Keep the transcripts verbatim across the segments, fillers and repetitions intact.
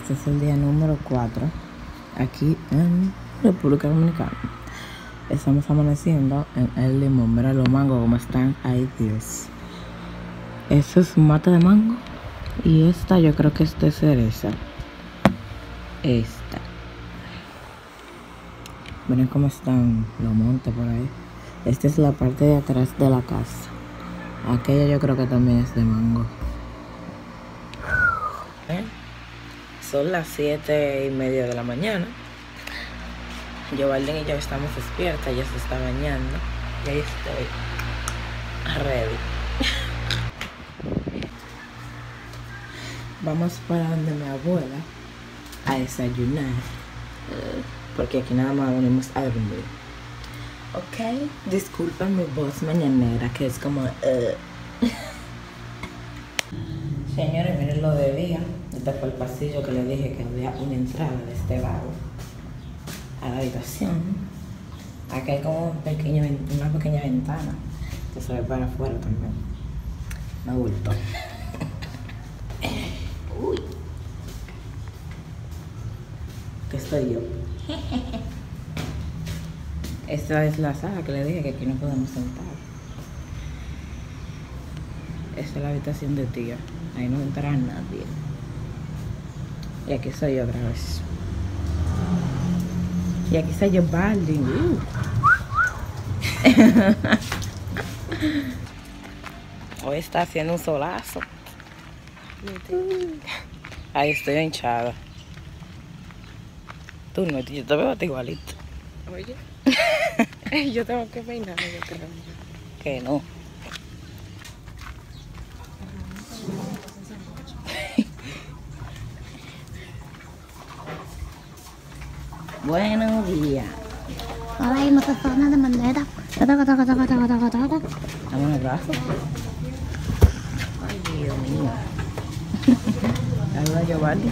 Este es el día número cuatro aquí en República Dominicana. Estamos amaneciendo en el limón. Mira los mangos como están. Ay Dios. Este es un mate de mango. Y esta yo creo que es de cereza. Esta. Miren cómo están los montes por ahí. Esta es la parte de atrás de la casa. Aquella yo creo que también es de mango. ¿Eh? Son las siete y media de la mañana. Giovanni y yo estamos despiertas. Ella se está bañando. Y ahí estoy. Ready. Vamos para donde mi abuela a desayunar. Porque aquí nada más venimos a dormir. Ok. Disculpen mi voz mañanera que es como... Uh. Señores, miren lo de día. Este fue el pasillo que les dije que había una entrada de este lado a la habitación. Aquí hay como un pequeño, una pequeña ventana que se ve para afuera también. Me gustó. Uy. ¿Qué estoy yo? Esta es la sala que le dije que aquí no podemos sentar. Esta es la habitación de tía. Ahí no entrará nadie. Y aquí soy yo otra vez. Y aquí soy yo, Baldi. Uh. Hoy está haciendo un solazo. Ahí estoy hinchada. Tú no, yo te veo igualito. Oye, yo tengo que peinarme, yo creo. Que no. Buenos días. Ay, no te suena de manera. Dame un abrazo. Ay, Dios mío. Saluda, Giovanni.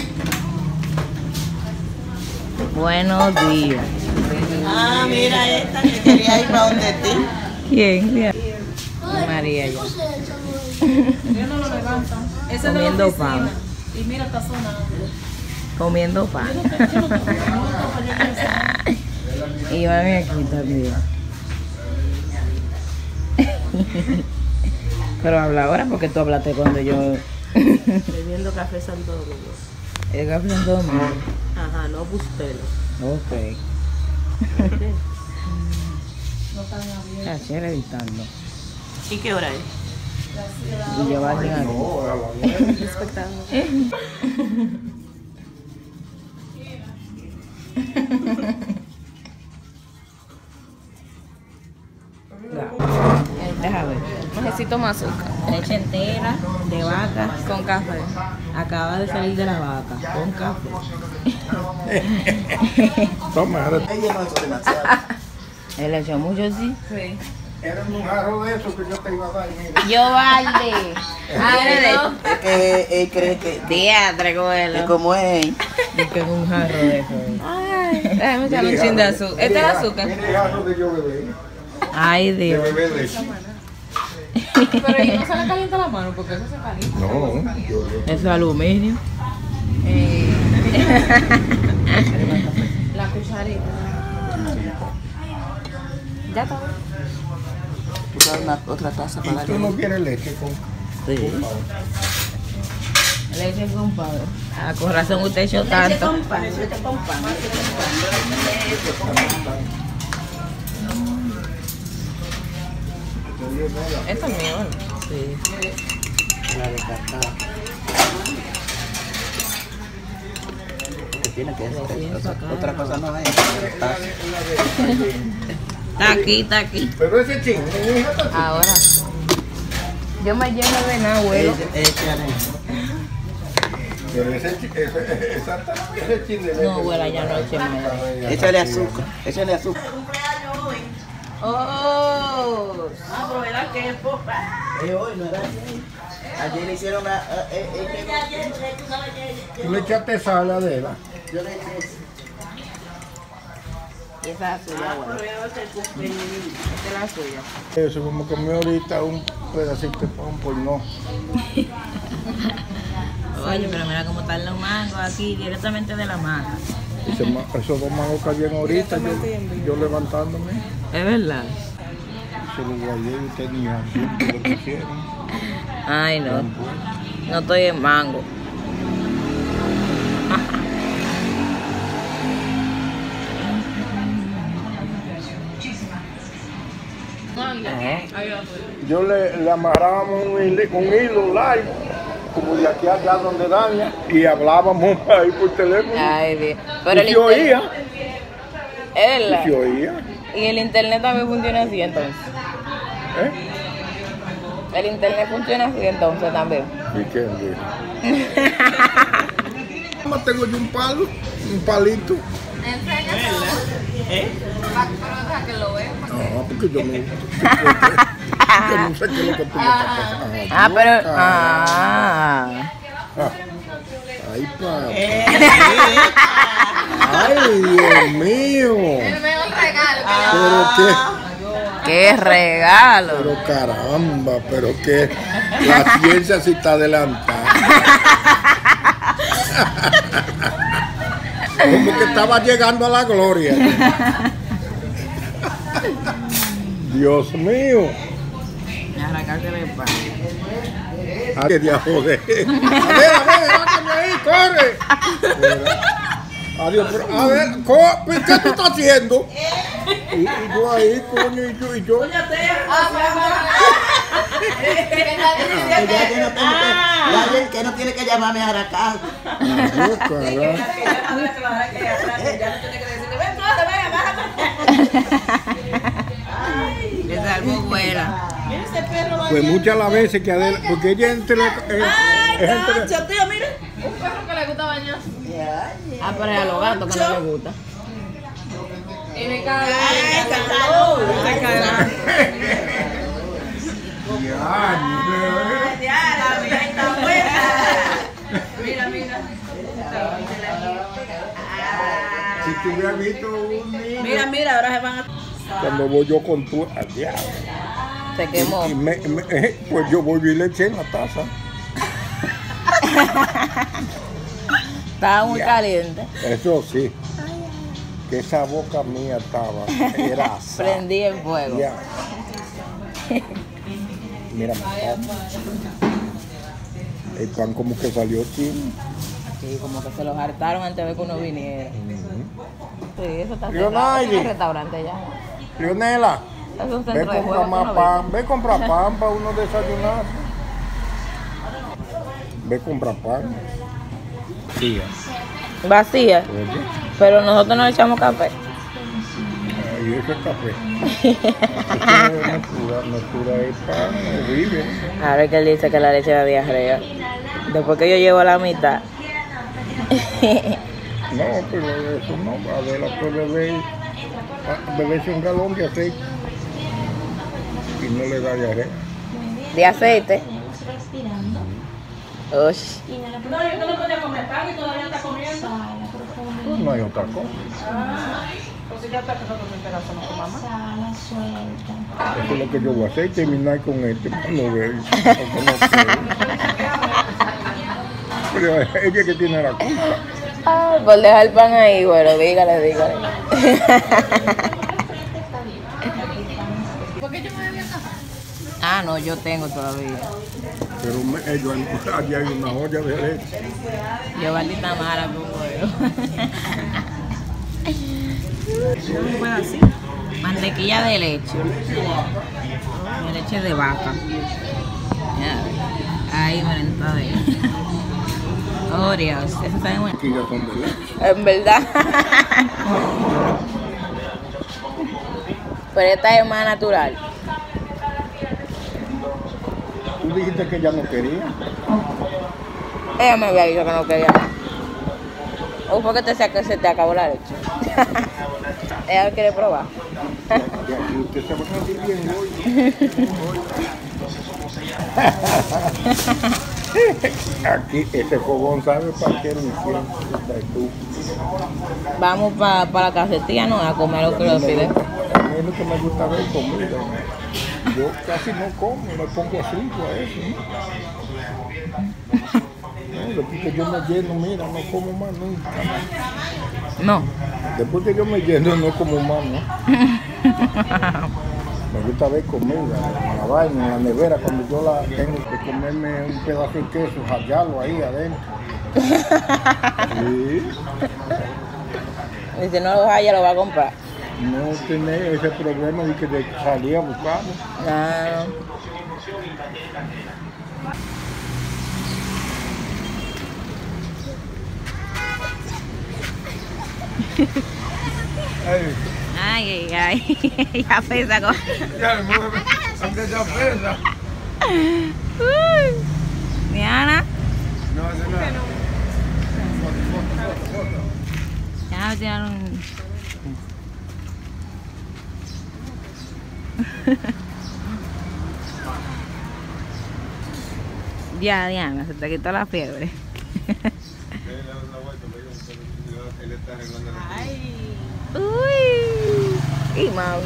Buenos días. Ah, mira esta que quería ir para donde ti. ¿Quién? Mira. María ya. Ellos no lo levantan. Ese Comiendo de la pan. oficina. Y mira, está sonando. Comiendo pan. Y van aquí también. Pero habla ahora porque tú hablaste cuando yo... Bebiendo café Santo Domingo. El café Santo Domingo. Ajá, no Bustelo. Ok. No están abiertos. Ayer editando. ¿Y qué hora es? Y llevarle aquí. Espectáculo. Déjame ver. Necesito más azúcar. Leche entera de vaca. Con café. Acaba de salir de la vaca. Con café. Toma, ahora Ella no es demasiado. Él le echó mucho, sí. Sí. era un jarro de eso que yo te iba a dar, mira. Yo valde. Ah, ¿no? Es que él cree que, Diatre, que coelo. como es. Yo tengo un jarro de eso. Ay, déjame echarle un chin de azúcar. ¿Este es el azúcar? Mira el jarro de yo bebé. Ay, De Dios. bebé leche. Pero ahí no se le calienta la mano porque eso se calienta. No, yo Eso es aluminio. Eh, la cucharita. Ya está. Tú sabes una otra taza para ¿Y tú no darle. quieres leche con Sí. con pan? Leche con pan. Ah, con razón usted echó tanto. pan, leche con pan, leche con pan. Esto es mío, ¿no? Sí. La de cacao. Que tiene que ser. Sí, Otra, sacar. otra cosa no hay. Taza. Está aquí, está aquí. Pero ese ching, mi hija está así. Ahora. Yo me lleno de nada, abuelo. Échale. Pero ese ching, ese, exactamente ese ching de leche. No, abuela, ya no eche más. Échale azúcar. Échale azúcar. Oh. Ah, pero era que es hoy, no era ayer. Ayer le hicieron a... eh, eh, Tú le echaste sal a Adela. Yo le eché. Y esa es la suya, abuela. Esta es la suya. Eso, como comió ahorita un pedacito de pan, pues no. Oye, pero mira cómo están los mangos aquí, directamente de la mata. Ese ma- esos dos mangos cayeron ahorita, yo, yo levantándome. Es verdad. Se los guardé y tenía siempre lo pusieron. Ay, no. No estoy en mango. Ajá. Yo le, le amarrábamos un hilo, un hilo largo, como de aquí allá donde daña, y hablábamos ahí por teléfono. Ay, Dios. Pero y el se oía, Es y verdad. se oía. Y el internet también funciona así entonces. ¿Eh? El internet funciona así entonces también. ¿Y qué? Más tengo yo un palo, un palito. ¿Eh? Ah, porque yo no, yo no sé qué es lo que tú me estás pasando. Ah, pero. Ah, Ah. ah. Ay, papá. Ay, Dios mío. Pero qué, ¡Qué regalo! pero caramba, pero que la ciencia sí está adelantada. Como que estaba llegando a la gloria. Dios mío. Arrancarse el pan. Ay, Dios, joder. A ver, a ver, bájame ahí, corre. Mira. Adiós, pero, a ver, co- ¿qué tú estás haciendo? Y, y yo ahí, coño, y yo, y yo. Ya, ya no tengo que, ya, ya que no tiene que llamarme a la casa. Adiós, carajo. Le salvó vuela. Pues muchas las veces que Adela, porque ella entre la. Eh, es entre- tío, mira. Un perro que le gusta bañar. Ah, pero es a los gatos que no les gusta. Y me cae. Mira, mira. Si tú hubieras visto un niño. Mira, mira, ahora se van a. Cuando voy yo con tu. Allá. Se quemó. Y me, me- eh, pues yo voy y le eché en la taza. Estaba muy caliente. Eso sí. Que esa boca mía estaba. Era asada. Prendí el fuego. Ya. Mira, mi pan. El pan como que salió chino. Sí, como que se los hartaron antes de que uno viniera. Sí, eso está Leonardo. cerrado. Es un restaurante ya. Leonela, Es un ve centro de comprar juegos. tú más no pan. Ve comprar pan para uno desayunar. Ve comprar pan. Sí, ves. Vacía. oye. Pero nosotros no le echamos café. Y ese café. Eso no cura, no cura el pan, no vive. Ahora es que él dice que la leche da diarrea. Después que yo llevo la mitad. No, pero eso no. Adela puede beber, a- beberse un galón de aceite y no le da diarrea. De aceite. Uy. No, yo no podía comer pan y todavía está comiendo. Pues no hay otra cosa. Pues si ya está que nosotros en pedazo no comamos. Eso es lo que yo voy a hacer, terminar con este para no ver. Porque no quiero. Pero ella que tiene la culpa. Ay, por dejar el pan ahí, bueno, dígale, dígale. ¿Por qué yo me bebí el café? Ah, no, yo tengo todavía. Pero me- ellos, allí hay una olla de leche. Yo maldita mala con huevo. Un pedacito. Mantequilla de leche. De leche de vaca. Ya. Ahí, merenta de Oreos. Eso está bien bueno. Aquí ya son de leche. En verdad. Pero esta es más natural. Tú dijiste que ella no quería. Ella me había dicho que no quería. ¿O fue que te, se, que se te acabó la leche? Ella quiere probar. Y aquí usted se va a sentir bien hoy. Aquí ese fogón sabe para qué lo hicieron. Tú. Vamos para pa la casetilla, ¿no? A comer lo que lo pide. A mí es lo que me gusta ver comida. Yo casi no como, me pongo cinco a eso. ¿no? después que yo me lleno, mira, no como más nunca. No. Después que yo me lleno, no como más, ¿no? Me gusta ver comida en la vaina, en la nevera, cuando yo la tengo que comerme un pedazo de queso, hallarlo ahí adentro. Sí. Y si no lo haya, lo va a comprar. No tener ese problema de que de salir a buscarlo. Ah. Ay, ay, ay. Ya pesa. Con... Ya, aunque ya pesa. Diana. No hace nada. Ya me tiraron. Ya, Diana, se te quitó la fiebre. Uy. Y Mau.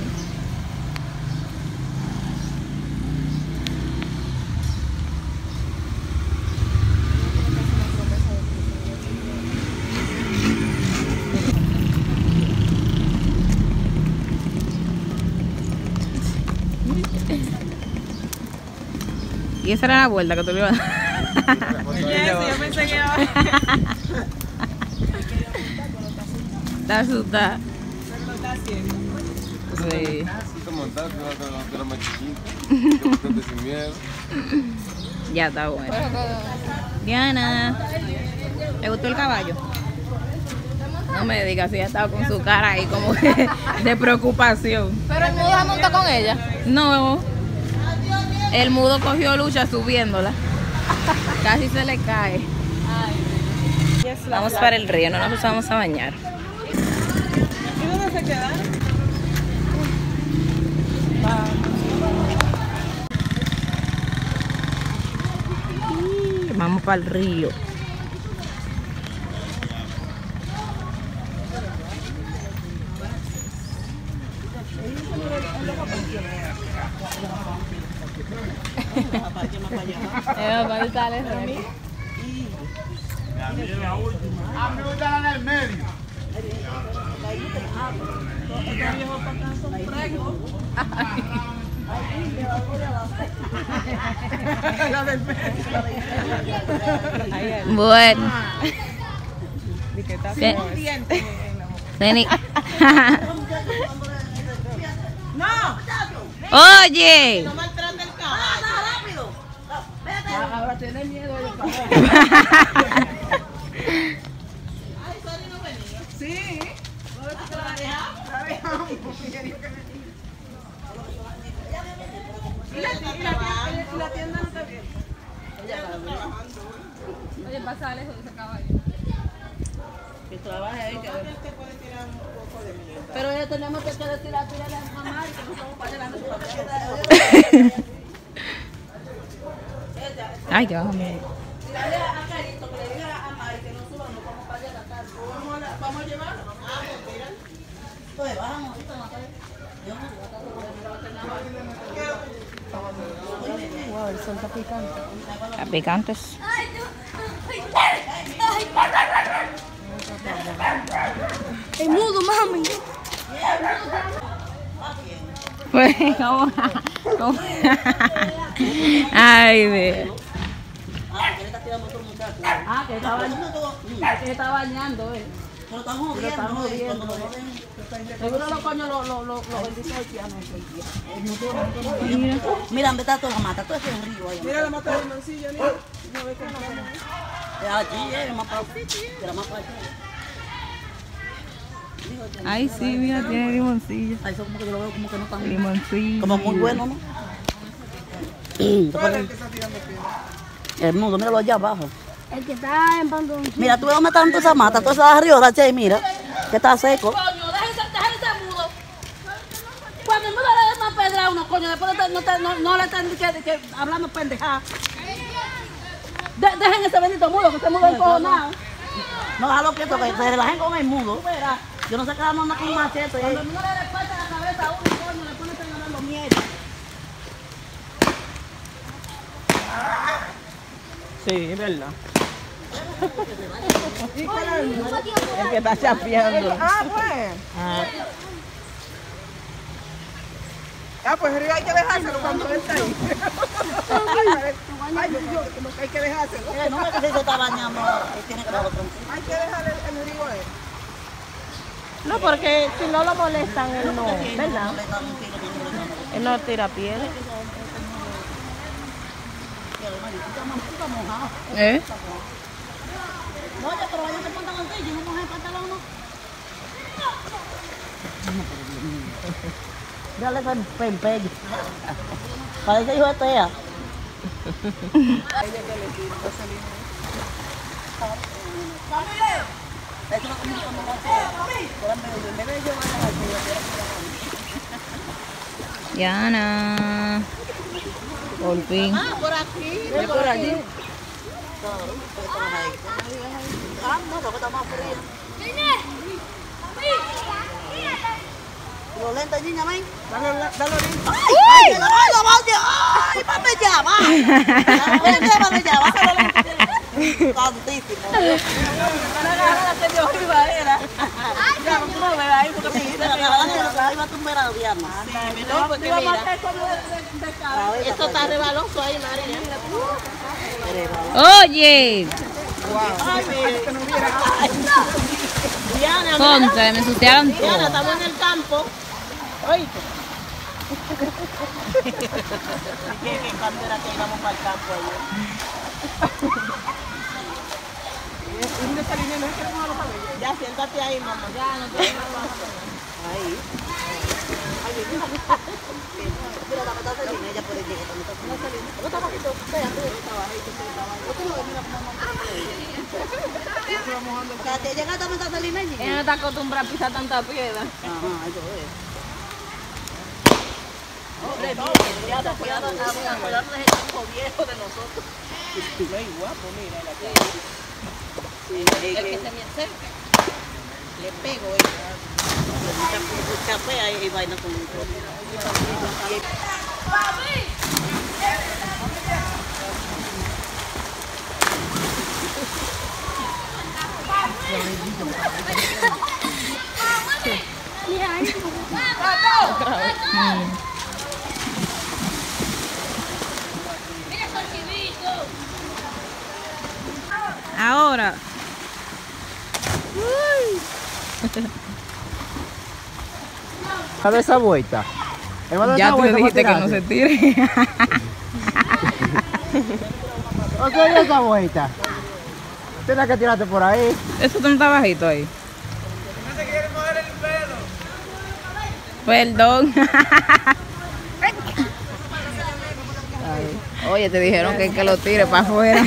Y esa era la vuelta que tú le ibas a dar. Yo pensé que iba a... Está asustada. Pero lo está haciendo. Sí. Ya está bueno. Diana, ¿le gustó el caballo? No me digas si ella estaba con su cara ahí como que de preocupación. Pero el mudo se montó con ella. No, el mudo cogió lucha subiéndola. Casi se le cae. Vamos para el río, no nos vamos a bañar. ¿Y dónde se quedaron? Vamos para el río. A mí me gusta en el medio. Bueno. ¿Qué? Teni- Oye. Ahora tiene miedo de Sí. Y la tienda no está bien. Oye, pasa lejos de ese caballo. Que trabaje ahí. Que... Pero ya tenemos que decir a tirarle a mamá y que no estamos pagando su papel. Ay, que vamos. Tirarle a Carito que le diga a Mari que no suba, no vamos para allá a la casa. Vamos a, vamos a llevarlo. Ah, pues mira. Entonces bajamos ahorita más tarde. Wow, el sol está picante. Está picantes. El mudo, mami. Pues, ¿cómo? ¿Cómo? Ay, ve. Ah, porque le está tirando a otro muchacho. Ah, que estaba bañando. Que estaba bañando, eh. Pero estamos jodiendo. están jodiendo, Cuando eh. lo ven, Seguro los coños los lo, lo, lo bendice el piano. mira, ¿dónde está toda la mata? Todo ese río ahí. Mira la mata del mancillo, ¿no? No ve cómo está. Allí, eh, más para allá. Más para allá. Ay, sí, mira, tiene limoncillo. Ahí eso como que yo lo veo como que no tan... Limoncillo. Como muy bueno, ¿no? ¿Cuál es el que está tirando piedra? El mundo, míralo allá abajo. El que está en Pandón. Mira, tú ves dónde están todas esas matas, todas esas arriolas, che, mira, que está seco. Coño, déjense, déjense mudo. Cuando el mudo le da más pedra a uno, coño, después no, no, no, no le están que, que, hablando pendejada. De, dejen ese bendito mudo, que ese mudo es encojonado. No, déjalo quieto, que se relajen con el mudo. Yo no sé qué vamos a andar con un machete. Cuando el mudo le despierta la cabeza a uno, coño, le pone a los miedos. Sí, es verdad. El que está chapeando. Ah, pues. Ah, Ah, pues Río hay que dejárselo cuando él está ahí. Ay, yo, yo, como que hay que dejárselo. Mira, no es que si se está bañando, él tiene que dar otro. Hay que dejar el, el Río a él. no, porque si no lo molestan, él no, ¿verdad? Él no tira piel. ¿Eh? No, ya, pero váyanse el pantalón, sí, yo no mojé el pantalón, no. Dale ese pempello. Parece hijo de Tea. Diana. Por fin. Ah, por aquí. Ven por allí. Ah, no, porque está más frío. Violenta, niña, ven. Dale, dale ahorita. ¡Ay! ¡Ay, la voy, la voy! ¡Ay, mame ya, va! ¡Ven, mame ya, va! Tantísimo. La que yo iba era. Ya, tú no ves ahí porque me Sí, la ahí va a tumbar a Diana. no, porque mira. Esto está rebaloso ahí, María. Oye, Diana, contra, me ensuciaron Diana, todo. estamos en el campo. Oíste. ¿Qué cambio era que íbamos para el campo ayer? Ya, siéntate ahí, mamá. Ya, no te Ahí. Mira, la patata de ella por el llegue. No está bajito. Vea, tú. Está bajito, sí, está bajito. Tú lo ves, mira cómo vamos. O sea, te llega a meter salina allí. Ella no está acostumbrada a pisar tanta piedra. Ajá, eso es. cuidado, cuidado, cuidado de ese campo viejo de nosotros. Muy guapo, mira. La que... Sí, El que se me acerca, le pego. mucha fea y vaina con un Ahora. ¿Sabes esa vuelta? Ya tú le dijiste que no se tire. ¿O qué esa vuelta? Tienes que tirarte por ahí. Eso no está bajito ahí. No se quiere mover el pelo. Perdón. Oye, te dijeron que, que lo tire para afuera.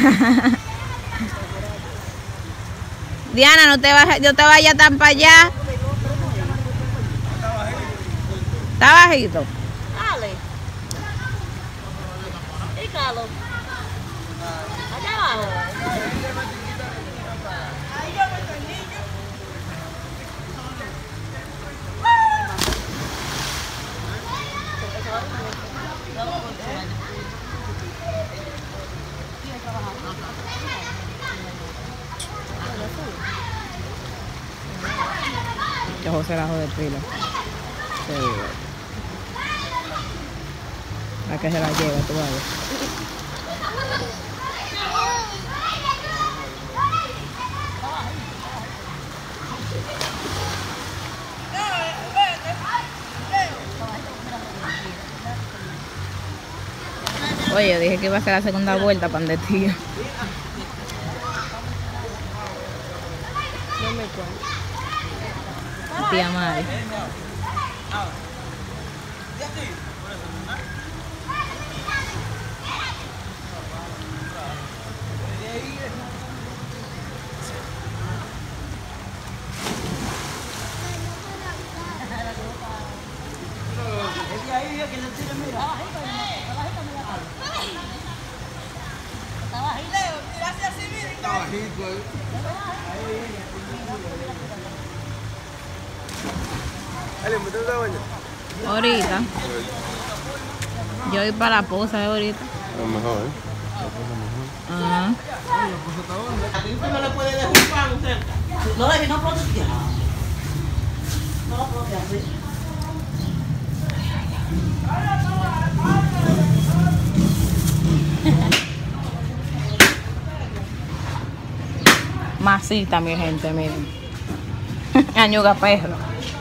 Diana, no te vayas, no te vayas tan para allá. Está bajito. Dale. Y Carlos. Allá abajo. Que José la jode pila. Sí. La que se la lleva, tú vas a ver. Oye, yo dije que iba a hacer la segunda vuelta para donde tío. Tía Mari. Ahorita. Yo voy para la posa de ahorita. A lo mejor, ¿eh? Ajá. A ti usted no le puede dejar un pan cerca. No, baby, no puedo ya. No puedo así. Masita, mi gente, miren. Añuga perro.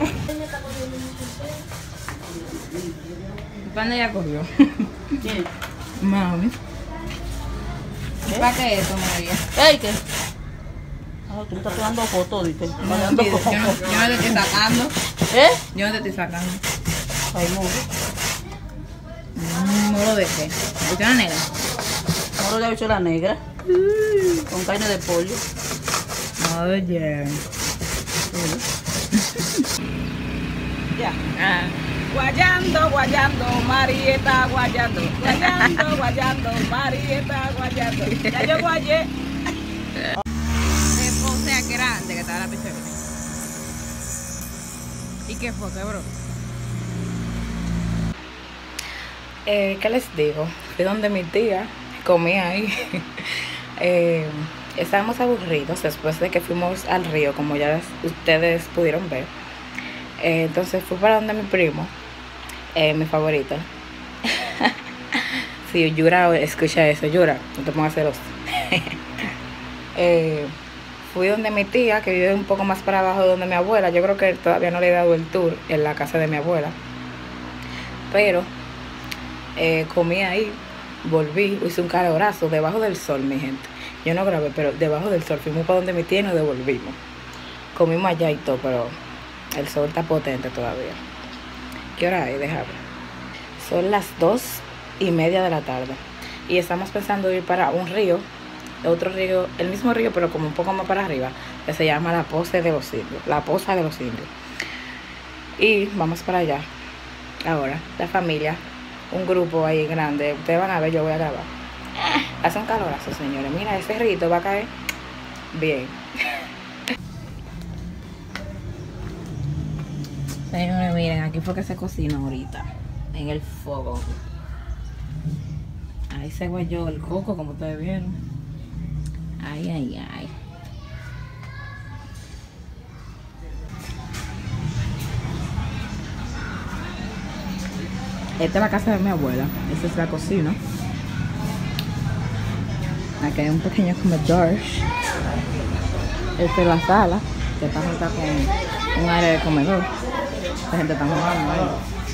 ¿Cuándo ya cogió? ¿Quién? Mami. ¿Para qué eso, María? ¿Ey, qué? Ah, tú me estás tirando fotos, ¿viste? No, yo, no, yo no te estoy sacando. ¿Eh? Yo no te estoy sacando. Ay, no. Un moro de qué. ¿Escucha la negra? Ahora le he hecho la negra. Con carne de pollo. Oye. Ya. Ah. Guayando, guayando, Marieta guayando. Guayando, guayando, Marieta guayando. Ya yo guayé. ¿Qué sea grande que estaba la pichera? ¿Y qué fue, bro? Eh, ¿Qué les digo? Fui donde mi tía, comí ahí. eh, estábamos aburridos después de que fuimos al río, como ya ustedes pudieron ver. Eh, entonces fui para donde mi primo, eh, mi favorito. Si sí, Yura escucha eso, Yura, no te pongas celoso. eh, fui donde mi tía, que vive un poco más para abajo de donde mi abuela. Yo creo que todavía no le he dado el tour en la casa de mi abuela. Pero eh, comí ahí, volví, hice un calorazo debajo del sol, mi gente. Yo no grabé, pero debajo del sol. Fuimos para donde mi tía y nos devolvimos. Comimos allá y todo, pero el sol está potente todavía. ¿Qué hora hay? Déjame. Son las dos y media de la tarde. Y estamos pensando ir para un río. Otro río, el mismo río, pero como un poco más para arriba. Que se llama la Poza de los Indios. La Poza de los Indios. Y vamos para allá. Ahora, la familia. Un grupo ahí grande. Ustedes van a ver, yo voy a grabar. Hace un calorazo, señores. Mira, ese rito va a caer bien. Señores, miren, aquí fue que se cocinó ahorita. En el fuego. Ahí se guayó el coco, como ustedes vieron. Ay, ay, ay. Esta es la casa de mi abuela. Esta es la cocina. Aquí hay un pequeño comedor. Esta es la sala, que está junta con un área de comedor. La gente está jugando ahí.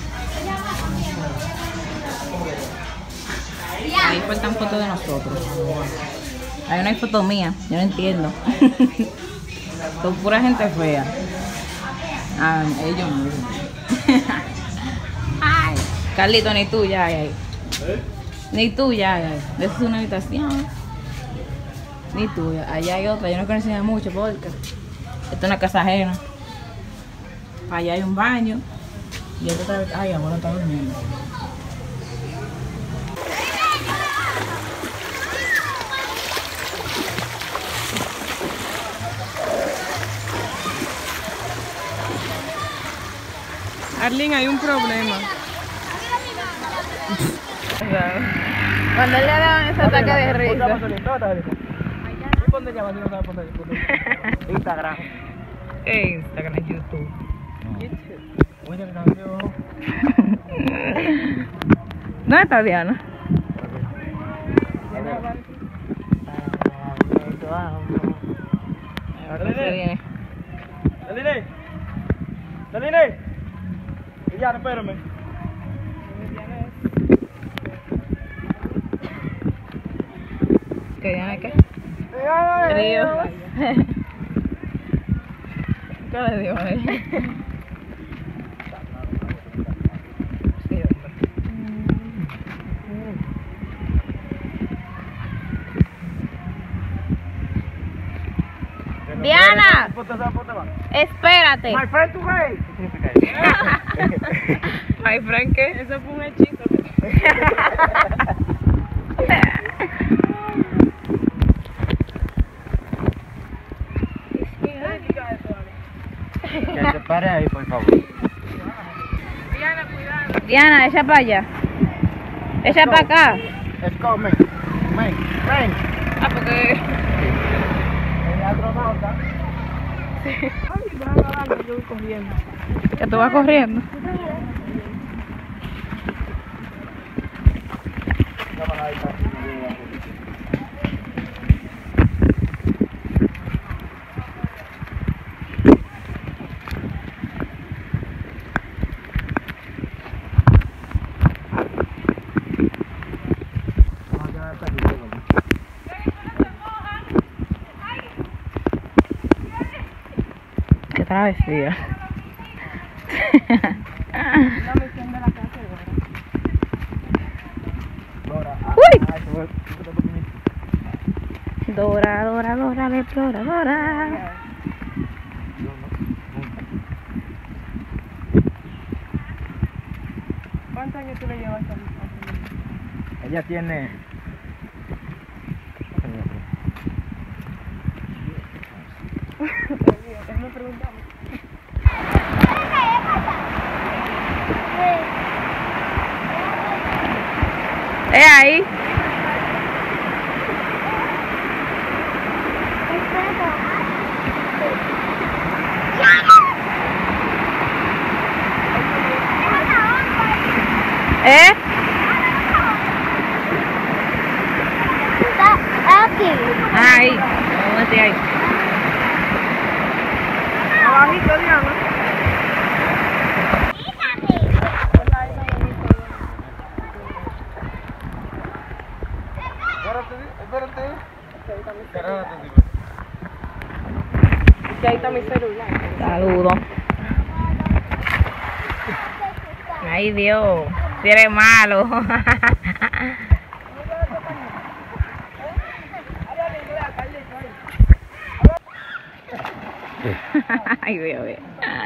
Ahí faltan fotos de nosotros. Hay una foto mía, yo no entiendo. Son pura gente fea. Ah, ellos no. Ay, Carlito, ni tú ya hay ahí. Ni tú ya hay ahí. Esa es una habitación. Ni tú, allá hay otra. Yo no quiero enseñar mucho porque esta es una casa ajena. Allá hay un baño. Y esta está. Ay, abuelo está durmiendo. Arlene, hay un problema. Cuando él le daban ese ataque de risa. Instagram. Instagram, YouTube. ¿Dónde está Diana? Ahora se viene. Daline. Daline. Ya, espérame. ¿Qué Diana qué? Río. ¿Qué le dio a él? Sí, hombre. Diana, espérate. My friend, tú gay. My friend, ¿qué? Eso fue un hechizo. Que se pare ahí, por favor. Diana, cuidado. Diana, echa para allá. Echa para acá. Let's go, man. Man, man. Ah, porque... El astronauta. Ay, van a dar, yo voy corriendo. ¿Que tú vas corriendo? Qué travesía. La misión de la casa Uy. Dora, Dora, Dora, la exploradora. ¿Cuántos años tú le llevas a a Ella tiene. Déjame preguntarme. ¿Es ahí? ¿Eh? Ahí. Vamos a ahí. Abajito, Diana. Espérate, espérate. Espérate. Que ahí está mi celular. Saludos. Ay, Dios. Si eres malo. Ay, Dios mío.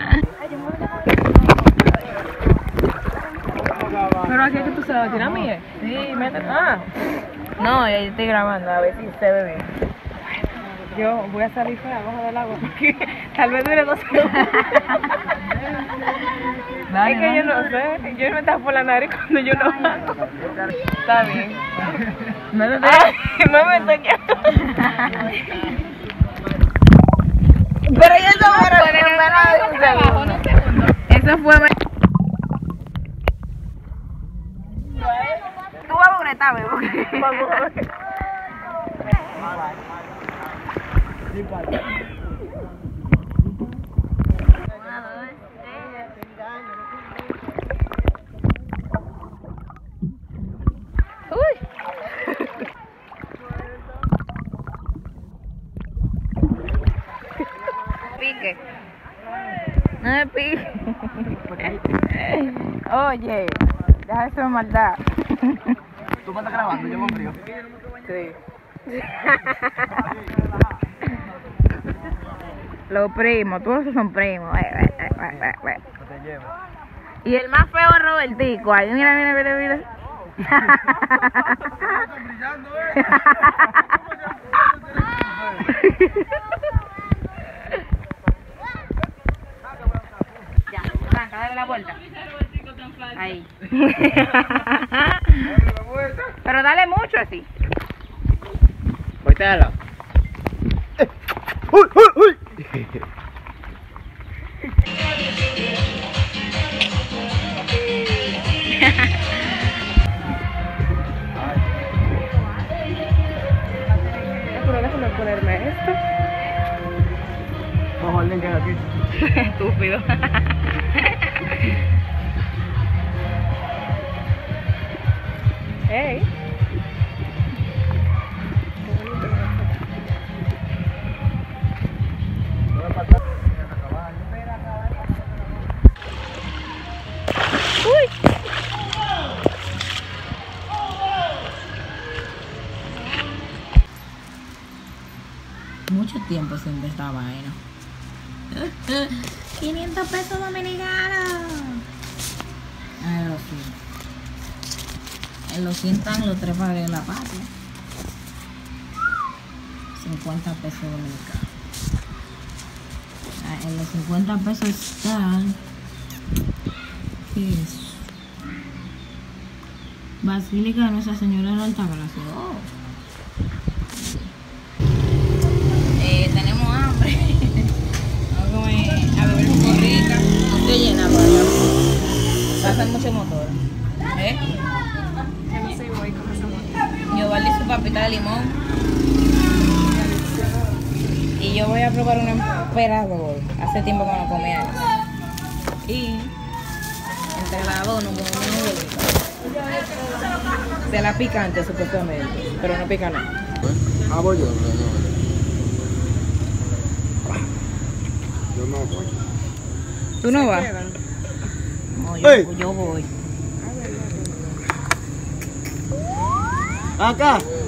Pero aquí es que tú se la tiras a mí, ¿eh? Sí, métete. Ah, No, yo estoy grabando, a ver si se ve bien. yo voy a salir fuera abajo del agua porque tal vez dure dos segundos. Es que yo no sé, yo no me tapo la nariz cuando yo no hago. Está bien. Métete. Ay, no me enseñó. Pero eso fue menos de un segundo. Eso fue menos. Tú vas a bonetarme, porque... Vamos a ver. Pique. No me pique. Oye, deja eso de maldad. ¿Tú me estás grabando? Yo con frío. Sí. Los primos, todos esos son primos. Eh, eh, eh, eh, eh. No te llevo. Y el más feo es Robertico. Ay, mira, mira, mira, mira. Ya, arranca, dale la vuelta. Ahí. Pero dale mucho así. Voltealo. ¡Uy, uy, uy! Pero déjame ponerme esto. Vamos al link aquí. Estúpido. Ey. Mucho tiempo sin ver esta vaina. quinientos pesos dominicanos. Ay, lo siento. En los cien están los tres padres de la patria. cincuenta pesos dominicanos. Ah, en los cincuenta pesos están. ¿Qué es? Basílica de Nuestra Señora de la Altagracia. Oh. usan mucho motor. ¿Eh? Yo valí su papita de limón. Y yo voy a probar un emperador. Hace tiempo que no comía eso. Y entre las dos nos comemos un huevito. De la picante supuestamente, pero no pica nada. Ah, voy yo. Yo no voy. ¿Tú no vas? No, yo, Ey. yo voy. Acá.